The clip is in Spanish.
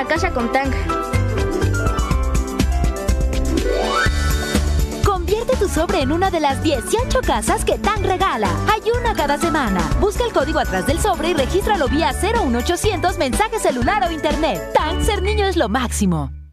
una casa con Tang. Convierte tu sobre en una de las 18 casas que Tang regala. Hay una cada semana. Busca el código atrás del sobre y regístralo vía 01800 mensaje celular o internet. Tang, ser niño es lo máximo.